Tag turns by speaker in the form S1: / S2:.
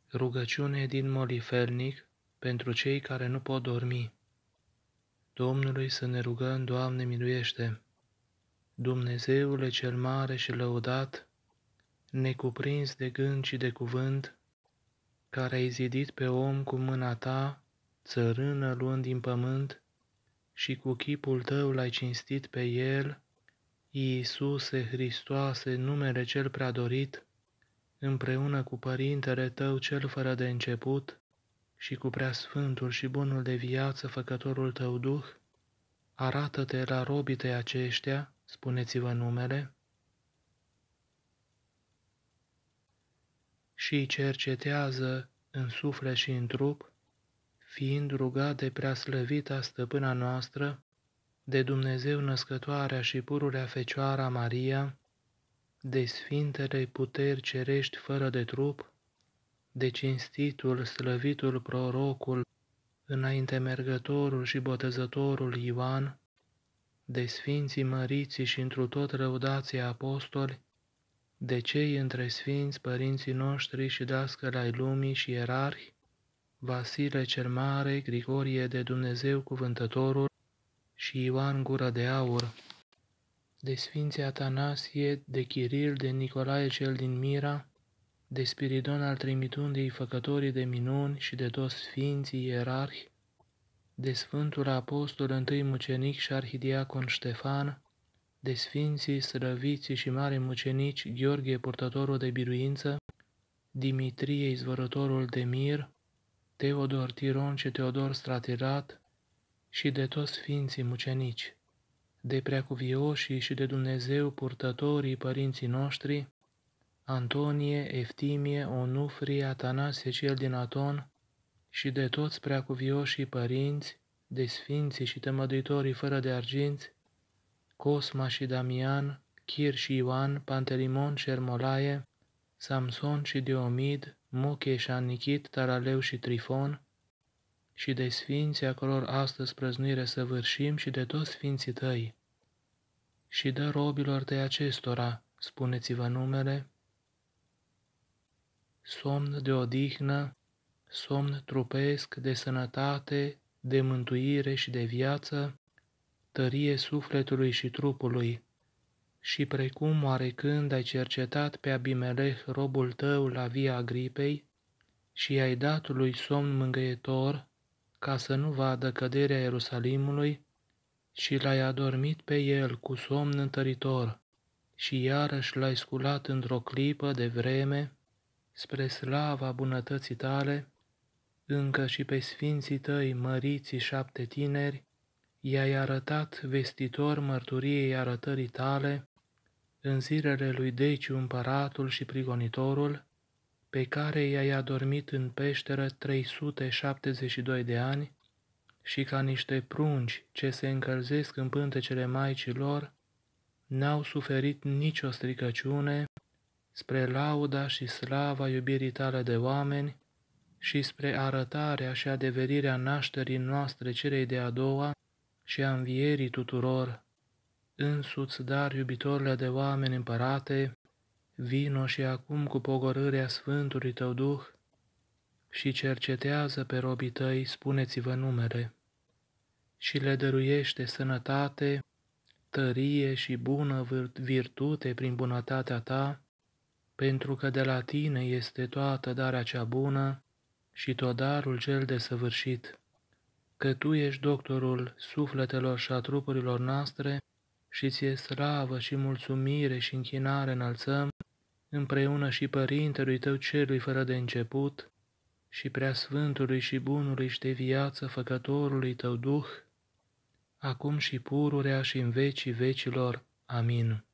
S1: Rugăciune din Molifelnic pentru cei care nu pot dormi. Domnului să ne rugăm, Doamne miluiește! Dumnezeule cel mare și lăudat, necuprins de gând și de cuvânt, care ai zidit pe om cu mâna ta, țărână luând din pământ, și cu chipul tău l-ai cinstit pe el, Iisuse Hristoase, numele cel prea dorit, împreună cu Părintele tău cel fără de început și cu Preasfântul și Bunul de viață Făcătorul tău Duh, arată-te la robii tăi aceștia, spuneți-vă numele, și cercetează în suflet și în trup, fiind rugat de preaslăvita stăpâna noastră, de Dumnezeu născătoarea și pururea Fecioara Maria, de sfintele puteri cerești fără de trup, de cinstitul, slăvitul prorocul, înainte mergătorul și botezătorul Ioan, de sfinții măriții și întru tot lăudații apostoli, de cei între sfinți părinții noștri și dascăli ai lumii și ierarhi, Vasile cel Mare, Grigorie de Dumnezeu Cuvântătorul și Ioan Gură de Aur, de sfinții Atanasie, de Chiril, de Nicolae cel din Mira, de Spiridon al Trimitundii, făcătorii de minuni și de toți sfinții ierarhi, de Sfântul Apostol întâi mucenic și arhidiacon Ștefan, de sfinții slăviții și mari mucenici Gheorghe purtătorul de biruință, Dimitrie izvorătorul de mir, Teodor Tiron și Teodor Stratilat și de toți sfinții mucenici, de preacuvioșii și de Dumnezeu purtătorii părinții noștri, Antonie, Eftimie, Onufrie, Atanasie cel din Aton și de toți preacuvioșii părinți, de sfinții și tămăduitorii fără de arginți, Cosma și Damian, Chir și Ioan, Pantelimon și Ermolaie, Samson și Diomid, Moche și Anichit, Taraleu și Trifon, și de sfinții a căror astăzi prăznuire săvârșim și de toți sfinții tăi. Și dă robilor tăi acestora, spuneți-vă numele, somn de odihnă, somn trupesc, de sănătate, de mântuire și de viață, tărie sufletului și trupului, și precum oarecând ai cercetat pe Abimelech, robul tău, la via Agripei, și i-ai dat lui somn mângâietor, ca să nu vadă căderea Ierusalimului, și l-ai adormit pe el cu somn întăritor, și iarăși l-ai sculat într-o clipă de vreme, spre slava bunătății tale, încă și pe sfinții tăi măriții 7 tineri, i-ai arătat vestitor mărturiei arătării tale, în zilele lui Deciu împăratul și prigonitorul, pe care i-ai adormit în peșteră 372 de ani, și ca niște prunci ce se încălzesc în pântecele maicilor, n-au suferit nicio stricăciune, spre lauda și slava iubirii tale de oameni și spre arătarea și adeverirea nașterii noastre celei de-a doua și a învierii tuturor. Însuți, dar, iubitorile de oameni împărate, vino și acum cu pogorârea Sfântului tău Duh și cercetează pe robii tăi, spuneți-vă numele, și le dăruiește sănătate, tărie și bună virtute prin bunătatea ta, pentru că de la tine este toată darea cea bună și tot darul cel desăvârșit, că tu ești doctorul sufletelor și a trupurilor noastre și ție slavă și mulțumire și închinare înălțăm, împreună și Părintelui tău celui fără de început și Preasfântului și Bunului și de viață Făcătorului tău Duh, acum și pururea și în vecii vecilor. Amin.